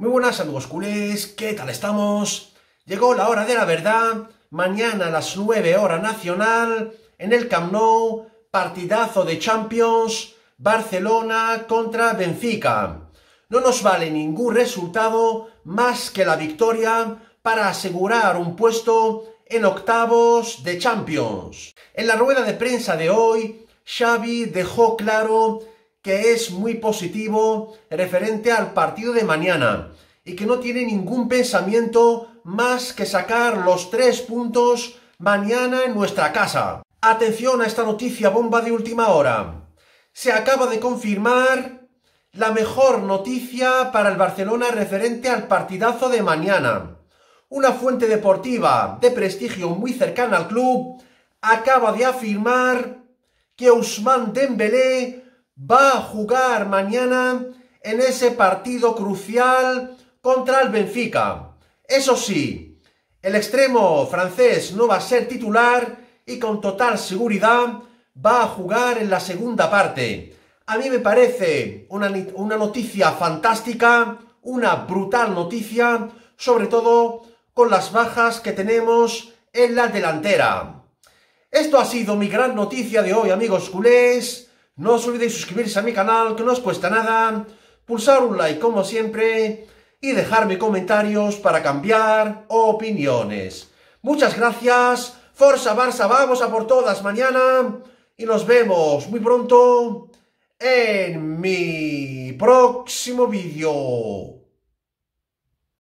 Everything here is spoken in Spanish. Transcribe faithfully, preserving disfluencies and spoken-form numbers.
Muy buenas amigos culés, ¿qué tal estamos? Llegó la hora de la verdad, mañana a las nueve hora nacional, en el Camp Nou, partidazo de Champions, Barcelona contra Benfica. No nos vale ningún resultado más que la victoria para asegurar un puesto en octavos de Champions. En la rueda de prensa de hoy, Xavi dejó claro que es muy positivo referente al partido de mañana y que no tiene ningún pensamiento más que sacar los tres puntos mañana en nuestra casa. Atención a esta noticia bomba de última hora. Se acaba de confirmar la mejor noticia para el Barcelona referente al partidazo de mañana. Una fuente deportiva de prestigio muy cercana al club acaba de afirmar que Ousmane Dembélé va a jugar mañana en ese partido crucial contra el Benfica. Eso sí, el extremo francés no va a ser titular y con total seguridad va a jugar en la segunda parte. A mí me parece una, una noticia fantástica, una brutal noticia, sobre todo con las bajas que tenemos en la delantera. Esto ha sido mi gran noticia de hoy, amigos culés. No os olvidéis suscribirse a mi canal, que no os cuesta nada, pulsar un like como siempre y dejarme comentarios para cambiar opiniones. Muchas gracias, Forza Barça, vamos a por todas mañana y nos vemos muy pronto en mi próximo vídeo.